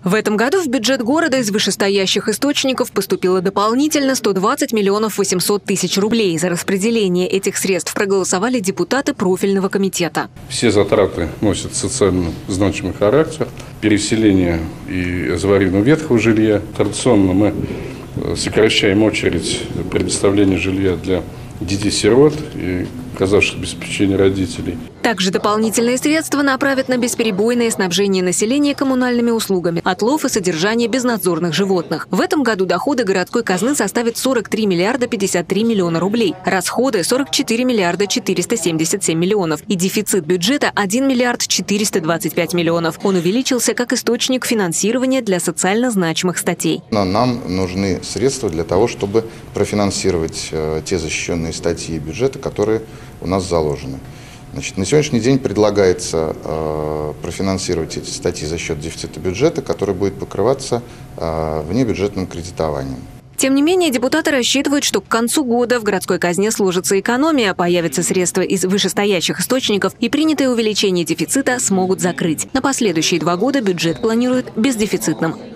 В этом году в бюджет города из вышестоящих источников поступило дополнительно 120 миллионов 800 тысяч рублей. За распределение этих средств проголосовали депутаты профильного комитета. Все затраты носят социально значимый характер. Переселение и аварийного ветхого жилья. Традиционно мы сокращаем очередь предоставления жилья для детей-сирот и оказавших обеспечение родителей. Также дополнительные средства направят на бесперебойное снабжение населения коммунальными услугами, отлов и содержание безнадзорных животных. В этом году доходы городской казны составят 43 миллиарда 53 миллиона рублей, расходы – 44 миллиарда 477 миллионов и дефицит бюджета – 1 миллиард 425 миллионов. Он увеличился как источник финансирования для социально значимых статей. Нам нужны средства для того, чтобы профинансировать те защищенные статьи бюджета, которые у нас заложены. Значит, на сегодняшний день предлагается профинансировать эти статьи за счет дефицита бюджета, который будет покрываться внебюджетным кредитованием. Тем не менее, депутаты рассчитывают, что к концу года в городской казне сложится экономия, появятся средства из вышестоящих источников и принятое увеличение дефицита смогут закрыть. На последующие 2 года бюджет планируют бездефицитным.